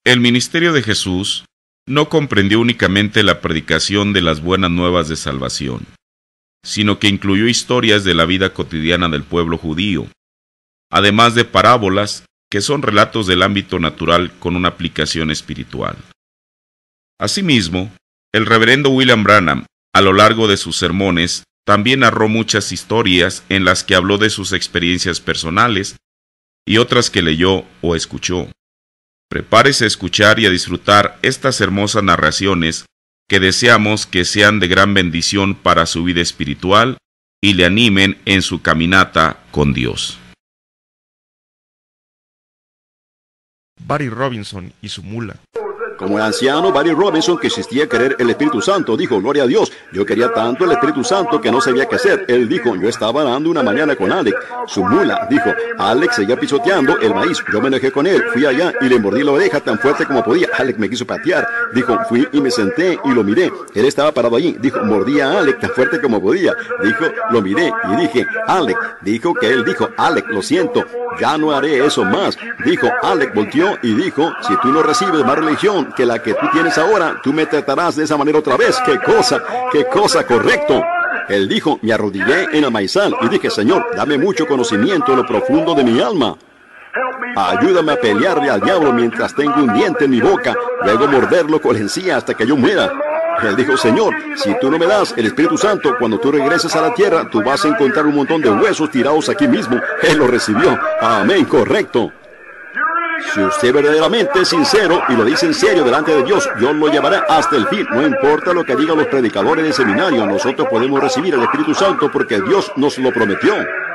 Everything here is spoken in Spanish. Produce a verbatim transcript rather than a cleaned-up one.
El ministerio de Jesús no comprendió únicamente la predicación de las buenas nuevas de salvación, sino que incluyó historias de la vida cotidiana del pueblo judío, además de parábolas que son relatos del ámbito natural con una aplicación espiritual. Asimismo, el reverendo William Branham, a lo largo de sus sermones, también narró muchas historias en las que habló de sus experiencias personales y otras que leyó o escuchó. Prepárese a escuchar y a disfrutar estas hermosas narraciones que deseamos que sean de gran bendición para su vida espiritual y le animen en su caminata con Dios. Barry Robinson y su mula. Como el anciano Barry Robinson, que insistía en querer el Espíritu Santo, dijo: gloria a Dios, yo quería tanto el Espíritu Santo que no sabía qué hacer. Él dijo: yo estaba dando una mañana con Alec. Su mula, dijo, Alec seguía pisoteando el maíz. Yo me enojé con él, fui allá y le mordí la oreja tan fuerte como podía. Alec me quiso patear. Dijo, fui y me senté y lo miré. Él estaba parado allí. Dijo, mordí a Alec tan fuerte como podía. Dijo, lo miré y dije, Alec. Dijo que él dijo, Alec, lo siento, ya no haré eso más. Dijo, Alec volteó y dijo, si tú no recibes más religión que la que tú tienes ahora, tú me tratarás de esa manera otra vez. ¡Qué cosa! ¡Qué cosa! Correcto. Él dijo, me arrodillé en el maizal y dije, Señor, dame mucho conocimiento en lo profundo de mi alma. Ayúdame a pelearle al diablo mientras tengo un diente en mi boca, luego morderlo con la encía hasta que yo muera. Él dijo, Señor, si tú no me das el Espíritu Santo, cuando tú regreses a la tierra, tú vas a encontrar un montón de huesos tirados aquí mismo. Él lo recibió. Amén, correcto. Si usted verdaderamente es sincero y lo dice en serio delante de Dios, Dios lo llevará hasta el fin. No importa lo que digan los predicadores del seminario, nosotros podemos recibir el Espíritu Santo porque Dios nos lo prometió.